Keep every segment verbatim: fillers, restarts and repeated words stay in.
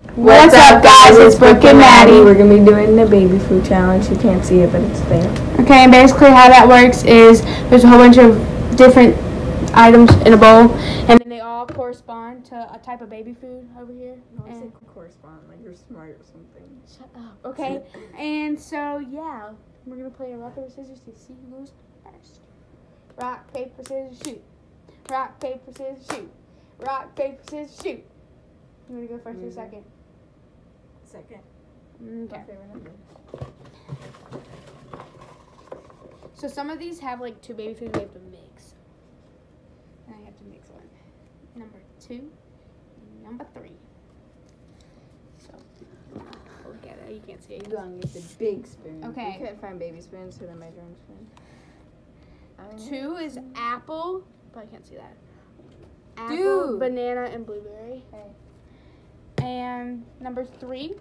What's up, guys? It's Brooke and Maddie. We're going to be doing the baby food challenge. You can't see it, but it's there. Okay, and basically how that works is there's a whole bunch of different items in a bowl, and then they all correspond to a type of baby food over here. No, I and say correspond, like you're smart or something. Shut up. Okay, and so, yeah, we're going to play a rock, paper, scissors to see who goes first. Rock, paper, scissors, shoot. Rock, paper, scissors, shoot. Rock, paper, scissors, shoot. You want to go first mm-hmm. or second? Second. Okay. So some of these have like two baby foods we have to mix. And I have to mix one. Number two and number three. So look at it. You can't see it. You're going to get the big spoon. Okay. You can't find baby spoons, so then measuring spoon. Two is apple. But I can't see that. Apple, Dude. banana, and blueberry. Hey. And number three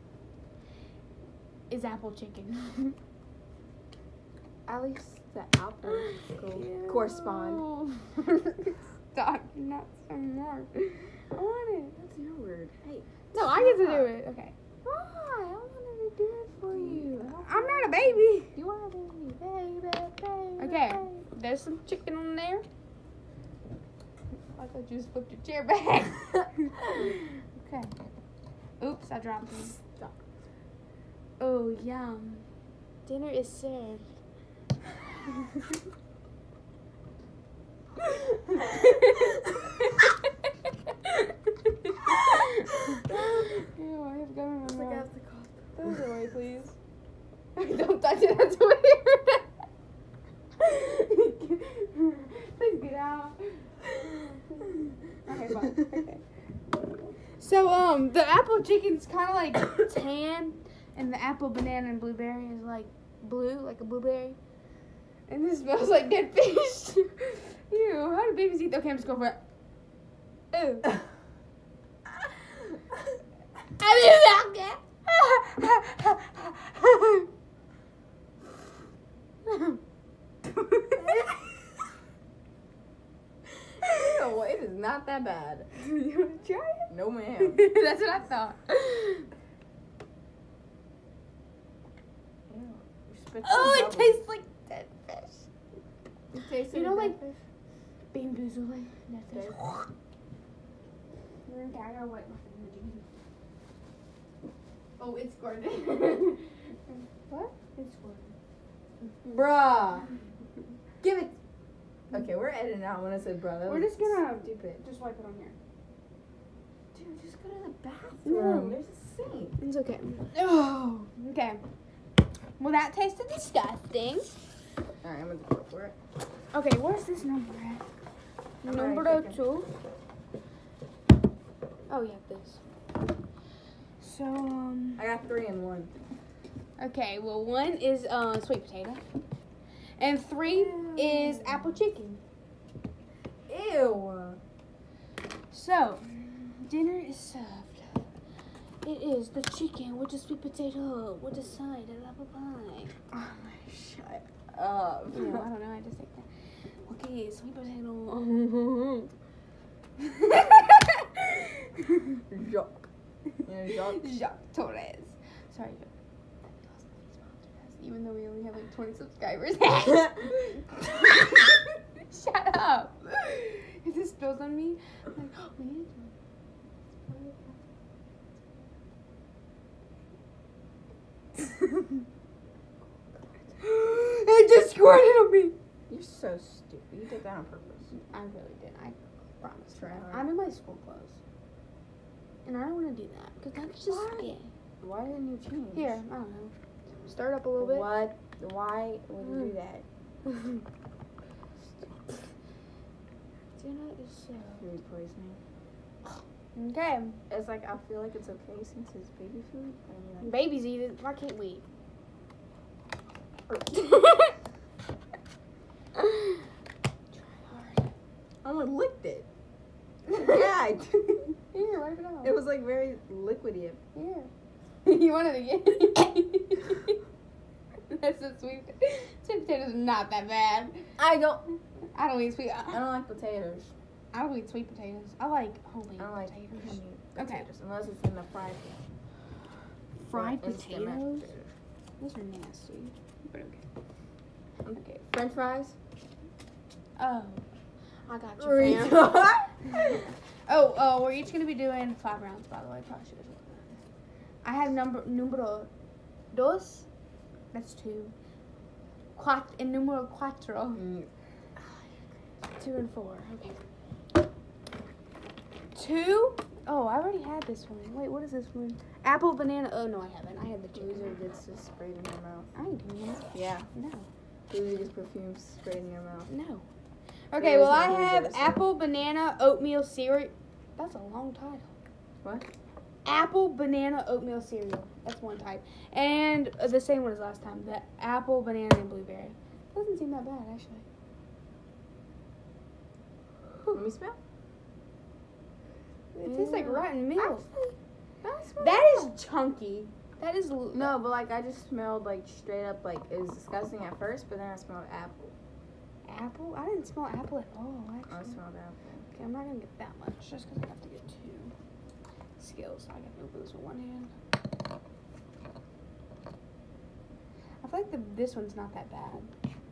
is apple chicken. At least the apple go correspond. Stop, not so more. I want it. That's your word. Hey. No, I get to do it. Okay. Why? I wanted to do it for you. I'm not a baby. You are a baby, baby, baby. Okay, there's some chicken on there. I thought you just flipped your chair back. Okay. Oops, I dropped it. Stop. Oh, yum. Dinner is served. Ew, I have gum in my mouth. Throw it away, please. Don't touch it, that's weird. Please get out. Okay, fine. Okay. So, um, the apple chicken's kind of like tan, and the apple, banana, and blueberry is like blue, like a blueberry. And this smells like dead fish. Ew, how do babies eat? Okay, I'm just going for it. Ew. I mean, okay. No, it is not that bad. You want to try it? No, ma'am. That's what I thought. Ew, oh, it tastes like dead fish. It tastes You know, like fish? Bean Boozled, like dead fish. Okay, I gotta wipe my finger. Oh, it's squirted. What? It's squirted. Bruh. Give it. Okay, we're editing out when I said bruh. That We're was just gonna stupid. just wipe it on here. Dude, just go to the bathroom. No. There's a sink. It's okay. Oh, okay. Well, that tasted disgusting. Alright, I'm gonna go for it. Okay, where's this number at? Number Alright, two. Oh, yeah, this. So, um... I got three and one. Okay, well, one is uh, sweet potato. And three Ew. is apple chicken. Ew. So, dinner is served. It is the chicken with the sweet potato with the side of apple pie. Oh my, shut up. No, I don't know, I just think that. Okay, sweet potato. Jacques. You know Jacques? Jacques Torres. Sorry, even though we only have like twenty subscribers. Shut up. If this spills on me, I'm like, oh, we need to. It just squirted on me. You're so stupid. You did that on purpose. I really did. I promise. Try hard. I'm in my school clothes. And I don't want to do that. Because that's just Why? scary. Why didn't you change? Here, I don't know. Stir it up a little bit. What? Why would you do that? Dinner is so... Food poisoning. Okay. It's like, I feel like it's okay since it's baby food. I mean, like, Babies eat it. Why can't we? Try hard. I almost licked it. Yeah. Here, wipe it off. It was like very liquidy. Here. You want it again? That's so sweet. Sweet potatoes not that bad. I don't. I don't eat sweet. I don't like potatoes. I don't eat sweet potatoes. I like whole wheat I don't like potatoes. honey Okay. potatoes unless it's in the fried Fried or instant mashed potatoes? potatoes. Those are nasty. But okay. Okay. French fries. Oh. I got you, Retard. fam. oh, oh, we're each going to be doing five rounds, by the way. Probably should have done that. I have number, numero dos. That's two. Quat, and numero cuatro. Mm. Two and four. Okay. Two? Oh, I already had this one. Wait, what is this one? Apple, banana. Oh, no, I haven't. I had the chicken. Loser gets to spray in your mouth. I ain't doing that. Yeah. No. Loser gets perfume sprayed in your mouth. No. Okay, well, I have apple, banana, oatmeal cereal. That's a long title. What? Apple, banana, oatmeal cereal. That's one type. And uh, the same one as last time. The apple, banana, and blueberry. Doesn't seem that bad, actually. Let me smell. It tastes like rotten milk. Actually, that smells That is chunky. That is... l- No, but like I just smelled like straight up like it was disgusting at first, but then I smelled apple. Apple? I didn't smell apple at all, actually. I smelled apple. Okay, I'm not going to get that much just because I have to get two skills. So I got to open this with one hand. I feel like the, this one's not that bad.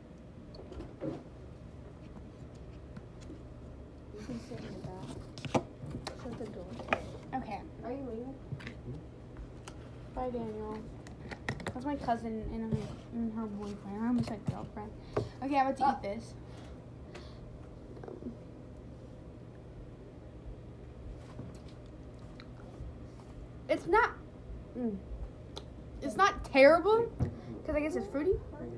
You can sit in the back. Shut the door. Okay. Are you leaving? Bye, Daniel. That's my cousin and her, and her boyfriend. I almost said girlfriend. Okay, I'm about to Oh. eat this. Um, it's not. Mm, it's not terrible because I guess it's fruity.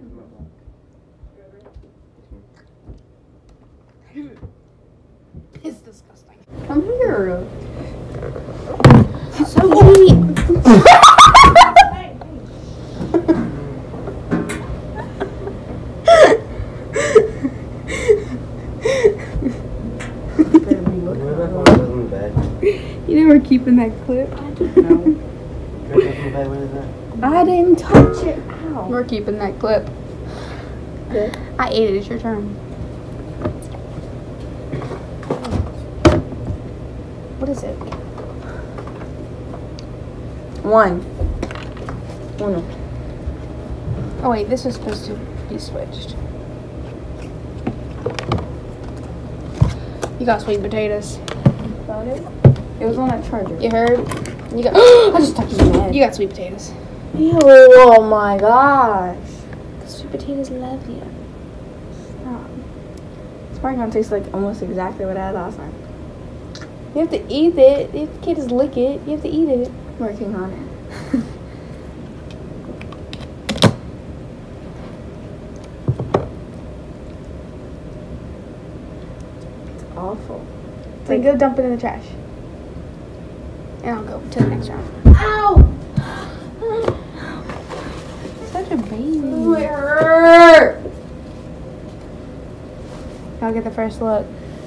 It's disgusting. Come here. So sweet. You know we're keeping that clip. No. I didn't touch it. Ow. We're keeping that clip. Good. I ate it. It's your turn. What is it? One. Uno. Oh wait, this is supposed to be switched. You got sweet potatoes. Found it? It was on that charger. You heard? You got. I just touched your head. You got sweet potatoes. Ew, oh my gosh. Sweet potatoes love you. Stop. It's probably gonna taste like almost exactly what I had last time. You have to eat it. You can't just lick it. You have to eat it. Working on it. It's awful. Then go dump it in the trash. And I'll go to the next round. Ow! Such a baby. Where? I'll get the first look.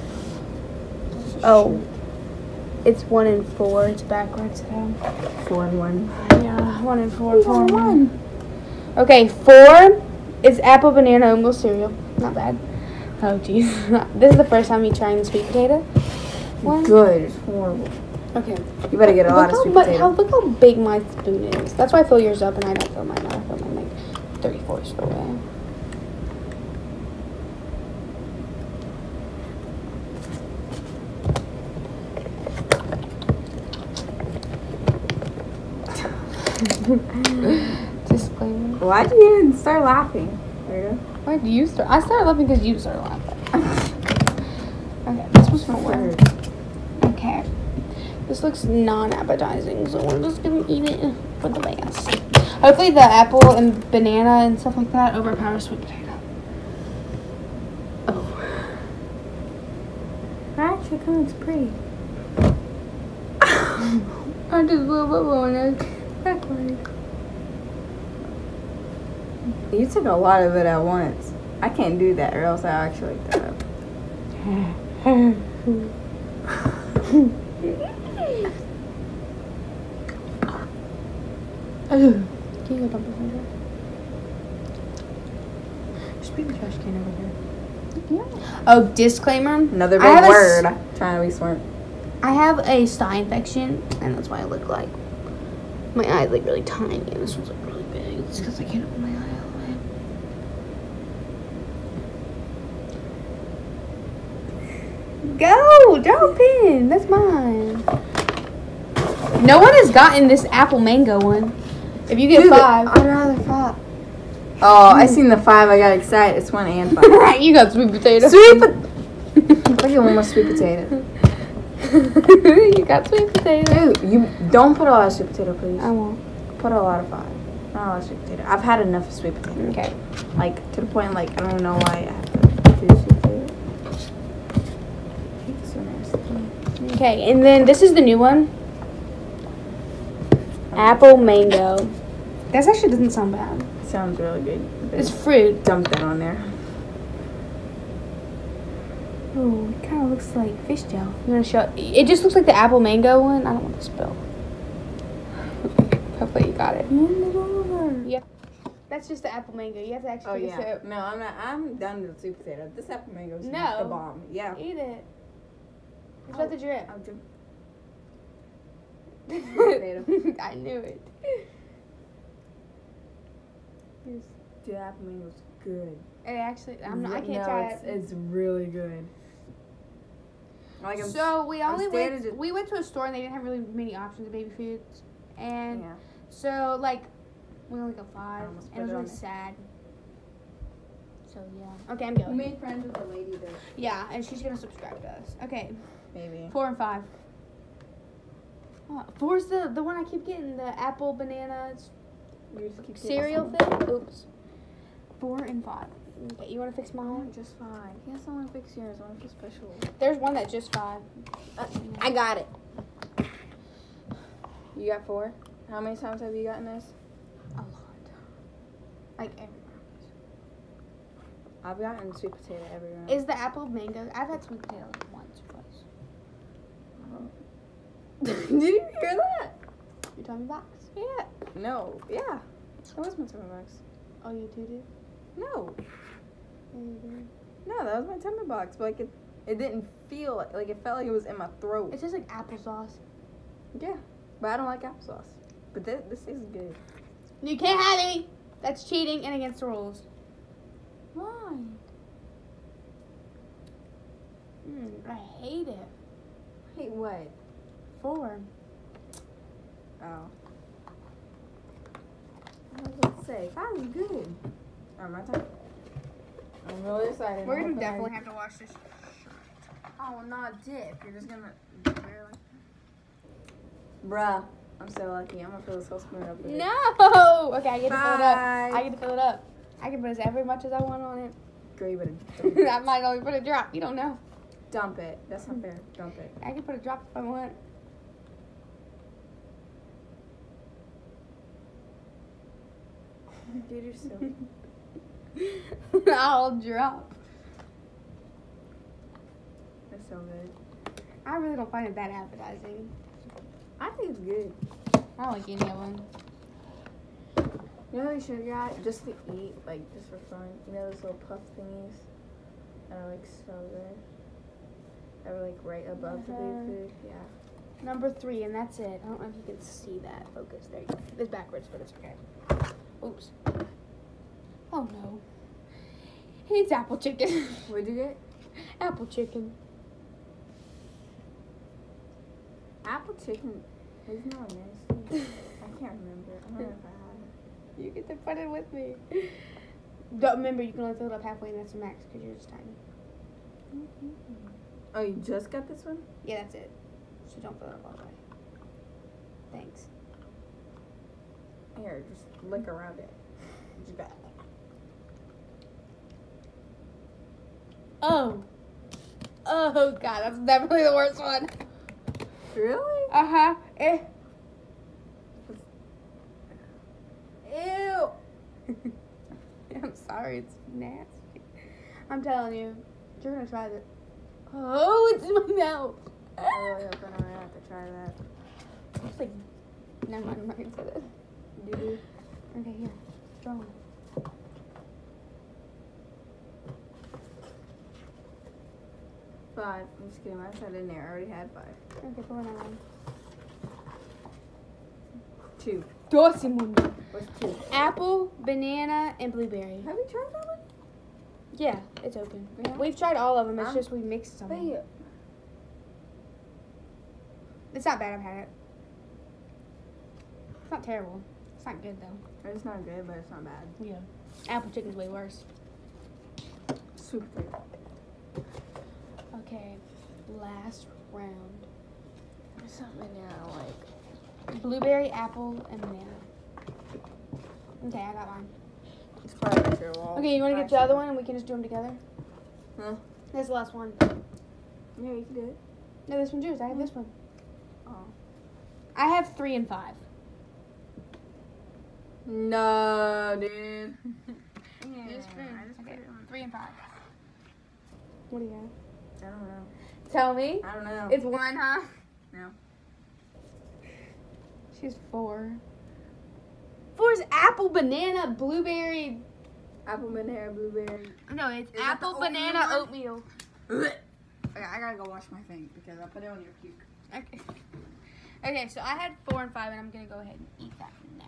Oh. It's one and four. It's backwards. So. Four and one. Yeah, one and four. Four and one. Okay, four is apple, banana, oatmeal cereal. Not bad. Oh, jeez. This is the first time you trying the sweet potato one. Good. It's horrible. Okay. You better get a lot Look of how, sweet mu- potato. how look how big my spoon is. That's why I fill yours up and I don't fill mine up. I fill mine like three-fourths of the way. Disclaimer. Why did you even start laughing? There you go. Why do you start? I started laughing because you started laughing. Okay, this was four. Okay. This looks non-appetizing, so we're just gonna eat it for the best. Hopefully the apple and banana and stuff like that overpower sweet potato. Oh. That actually kind of looks pretty. I just blew a bubble on it. Backward. You took a lot of it at once. I can't do that or else I'll actually lick that up. Can you go dump this in there? Just bring the trash can over here. Yeah. Oh, disclaimer. Another I big have a s- word. Trying to be smart. I have a sty infection, and that's why I look like my eyes like really tiny, and this one's like really big. It's because I can't open my eye all the way. Go, drop in. That's mine. No one has gotten this apple mango one. If you get Dude, five, I'd rather five. Oh, I seen the five. I got excited. It's one and five. you got sweet potato. Sweet potato. I get one more sweet potato. You got sweet potato. Dude, you don't put a lot of sweet potato, please. I won't. Put a lot of five. Not a lot of sweet potato. I've had enough of sweet potato. Okay. Like, to the point, like, I don't know why I have to do sweet potato. It's so nasty. Okay, and then this is the new one. Apple mango. That actually doesn't sound bad. Sounds really good. It's fruit. Dump that on there. Oh, it kind of looks like fish gel. I'm gonna show. It just looks like the apple mango one. I don't want to spill. Hopefully you got it. Yep. That's just the apple mango. You have to actually Oh take yeah. a sip. No, I'm not. I'm done with sweet potato. This apple mango is No. the bomb. Yeah. Eat it. It's about to drip. I'll do. I knew it. Dude, apple mango's good. It actually, I'm not, I can't no, try it's, it. it's really good. Like I'm, So we I'm only staring went. at it. We went to a store and they didn't have really many options of baby foods, and Yeah. so like we only got five, I almost and it was put it on really there. sad. So yeah. Okay, I'm We going. made friends with a lady there. Yeah, and she's gonna subscribe to us. Okay, Maybe. four and five. Oh, four's the the one I keep getting, the apple banana You just keep cereal getting thing. Oops. Four and five. Okay, you want to fix some. mine? Just fine. Yes, I want to fix yours. I want to feel special. There's one that's just five. Uh, I got it. You got four? How many times have you gotten this? A lot. Like everywhere. I've gotten sweet potato everywhere. Is the apple mango? I've had sweet potato like once or twice. Did you hear that? Your tummy box? Yeah. No. Yeah. That was my tummy box. Oh, you too do? No. Mm-hmm. No, that was my tummy box. But like it, it didn't feel like, like it felt like it was in my throat. It tastes like applesauce. Yeah. But I don't like applesauce. But this, this is good. You can't have any. That's cheating and against the rules. Why? Mm, I hate it. Hate what? Four. Oh. I was about to say, five is good. Alright, my turn. I'm really excited. We're I'm gonna hoping definitely I- have to wash this. Oh, not dip. You're just gonna. Barely. Bruh. I'm so lucky. I'm gonna fill this whole spoon up with it. No. Okay, I get to fill it up. Bye. I get to fill it up. I can put as every much as I want on it. Girl, you better dump it. I might only put a drop. You don't know. Dump it. That's not fair. Dump it. I can put a drop if I want. Dude, you're so. I'll drop. That's so good. I really don't find it that appetizing. I think it's good. I don't like any of them. You know what you should have got? Just to eat, like, just for fun. You know those little puff thingies? That are, like, so good. That were, like, right above the Uh-huh. baby food. Yeah. Number three, and that's it. I don't know if you can see that. Focus. There you go. It's backwards, but it's okay. Oops. Oh no. It's apple chicken. What'd you get? Apple chicken. Apple chicken is not nasty. I can't remember. I don't know if I had it. You get to put it with me. Don't remember, you can only fill it up halfway, and that's the max because you're just tiny. Oh, you just got this one? Yeah, that's it. So don't fill it up all the way. Thanks. Here, just lick around it. Just back. Oh. Oh, God. That's definitely the worst one. Really? Uh-huh. Eh. Ew. I'm sorry. It's nasty. I'm telling you. You're going to try this. Oh, it's in my mouth. I really hope I don't have to try that. It's like, never mind. I'm not going to say that. You do? Okay, here. Draw one. Five. I'm just kidding. I said in there. I already had five. Okay, put one on. Two. Dos y mundo. What's two? Apple, banana, and blueberry. Have you tried that one? Yeah, it's open. Yeah. We've tried all of them. It's Um, just we mixed some. Wait. It's not bad. I've had it. It's not terrible. It's not good though. It's not good, but it's not bad. Yeah. Apple chicken's way worse. Super good. Okay, last round. There's something in there I like. Blueberry, apple, and banana. Okay, I got mine. It's probably right here. Well, Okay, you want to get the other one and we can just do them together? Huh? There's the last one. Yeah, you can do it. No, this one's yours. I have this one. Oh. I have three and five. No, dude. Yeah, Just spoon. I just put Okay, it on. three and five. What do you have? I don't know. Tell me. I don't know. It's one, huh? No. She's four. Four is apple, banana, blueberry. Apple, banana, blueberry. No, it's Is it apple, the banana, oatmeal oatmeal. Okay, I gotta go wash my thing because I put it on your puke. Okay. Okay, so I had four and five, and I'm gonna go ahead and eat that now.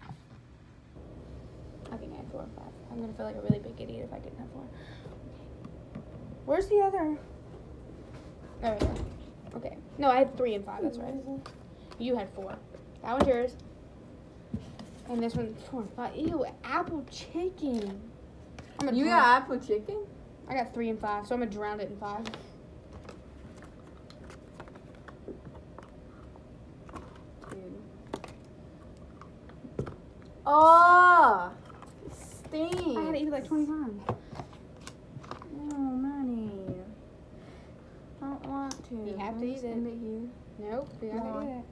I think I had four and five. I'm gonna feel like a really big idiot if I didn't have four. Okay. Where's the other? There we go. Okay. No, I had three and five. That's right. You had four. That one's yours. And this one's four and five. Ew, apple chicken. I'm gonna You drown- got apple chicken? I got three and five, so I'm gonna drown it in five. Dude. Oh, I stink. had to eat it like twenty times. Oh, money. I don't want to. You have Can to I eat just it. end it here? Nope, you gotta No. eat it.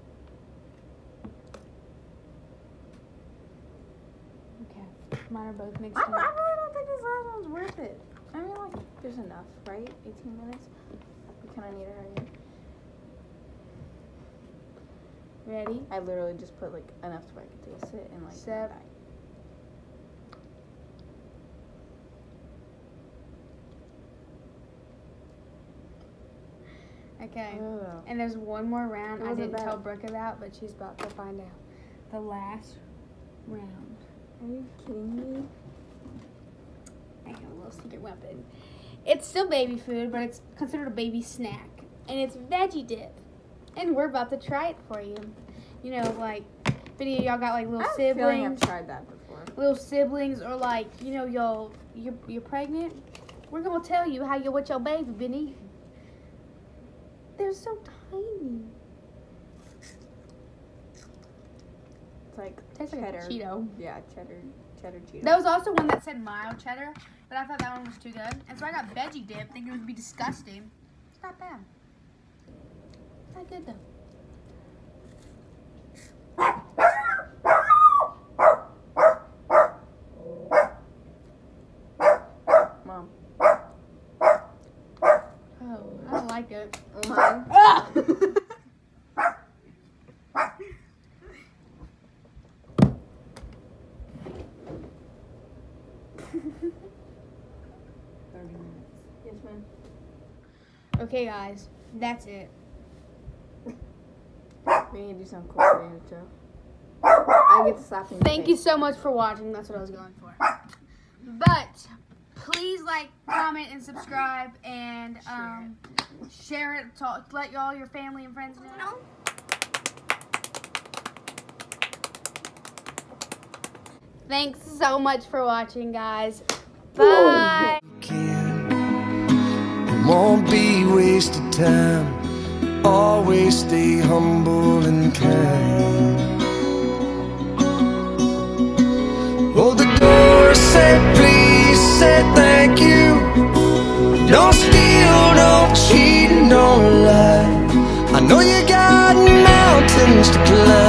Okay, mine are both mixed I, in. I really don't think this last one's worth it. I mean, like, there's enough, right? eighteen minutes. We kind of need to hurry up. Ready? I literally just put like enough so I could taste it and like. Seven. die. Okay. Ugh. And there's one more round It I wasn't didn't tell bad. Brooke about, but she's about to find out. The last round. Are you kidding me? I have a little secret weapon. It's still baby food, but it's considered a baby snack. And it's veggie dip. And we're about to try it for you. You know, like, if any of y'all got like I little have a feeling siblings. I've tried that before. little siblings, or like, you know, y'all, you're, you're pregnant, we're gonna tell you how you what your baby been eating. They're so tiny. It's like Tastes like cheddar. a Cheeto. Yeah, cheddar, cheddar Cheeto. There was also one that said mild cheddar, but I thought that one was too good, and so I got veggie dip, thinking it would be disgusting. It's not bad. It's not good though. Mom. Oh, I don't like it. Mom. Ah! thirty minutes. Yes, ma'am. Okay, guys, that's it. We need to do something cool for you, Joe. I get to slap you in the Thank you face. so much for watching. That's what I was going for. But please like, comment, and subscribe, and um, share it. To let all your family and friends know. Thanks so much for watching, guys. Bye. It won't be wasted time. Always stay humble and kind. Oh, the door said please, said thank you. Don't steal, don't cheat, and don't lie. I know you got mountains to climb.